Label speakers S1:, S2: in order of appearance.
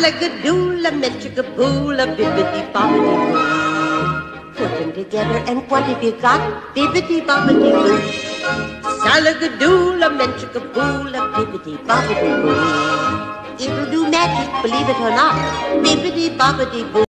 S1: Salagadoola, menchikaboola, bibbidi-bobbidi-boo. Put them together and what have you got? Bibbidi-bobbidi-boo. Salagadoola, menchikaboola, bibbidi-bobbidi-boo. It'll do magic, believe it or not. Bibbidi-bobbidi-boo.